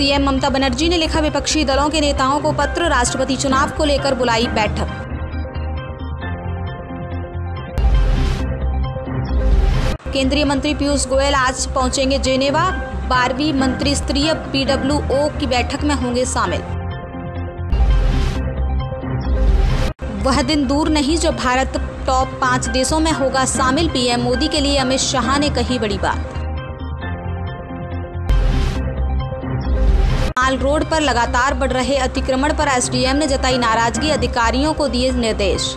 CM Mamata Banerjee ने लिखा विपक्षी दलों के नेताओं को पत्र, राष्ट्रपति चुनाव को लेकर बुलाई बैठक। केंद्रीय मंत्री पीयूष गोयल आज पहुंचेंगे जेनेवा, 12वीं मंत्रिस्तरीय PWO की बैठक में होंगे शामिल। वह दिन दूर नहीं जो भारत टॉप 5 देशों में होगा शामिल, पीएम मोदी के लिए अमित शाह ने कही बड़ी बात। माल रोड पर लगातार बढ़ रहे अतिक्रमण पर एसडीएम ने जताई नाराजगी, अधिकारियों को दिए निर्देश।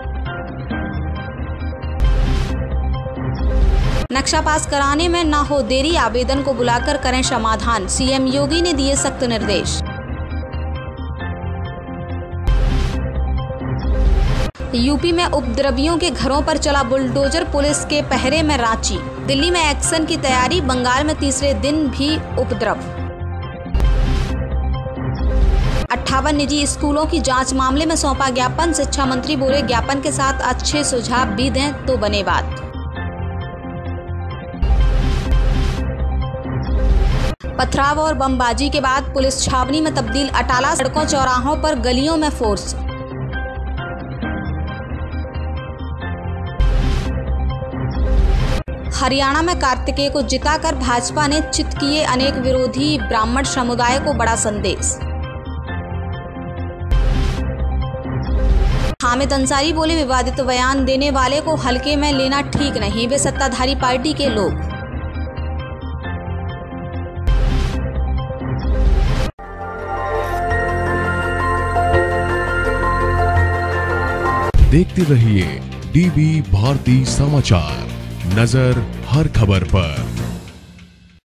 नक्शा पास कराने में न हो देरी, आवेदन को बुलाकर करें समाधान, सीएम योगी ने दिए सख्त निर्देश। यूपी में उपद्रवियों के घरों पर चला बुलडोजर, पुलिस के पहरे में रांची। दिल्ली में एक्शन की तैयारी, बंगाल में तीसरे दिन भी उपद्रव। 58 निजी स्कूलों की जांच मामले में सौंपा ज्ञापन, शिक्षा मंत्री बोले ज्ञापन के साथ अच्छे सुझाव भी दें तो बने बात। पथराव और बमबाजी के बाद पुलिस छावनी में तब्दील अटाला, सड़कों चौराहों पर गलियों में फोर्स। हरियाणा में कार्तिकेय को जिताकर भाजपा ने चित किए अनेक विरोधी, ब्राह्मण समुदाय को बड़ा संदेश। हामिद अंसारी बोले विवादित बयान देने वाले को हल्के में लेना ठीक नहीं, वे सत्ताधारी पार्टी के लोग। देखते रहिए डीबी भारती समाचार, नजर हर खबर पर।